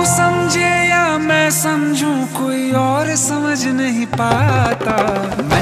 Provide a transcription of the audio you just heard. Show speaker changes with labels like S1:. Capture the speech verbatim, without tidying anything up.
S1: समझे या मैं समझूं कोई और समझ नहीं पाता।